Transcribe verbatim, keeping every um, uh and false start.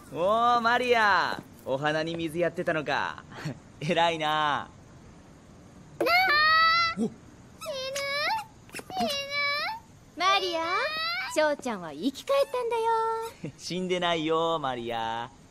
おーマリア、お花に水やってたのか。偉いな。 死ぬ死ぬ。マリア、翔ちゃんは生き返ったんだよ。 死んでないよマリア。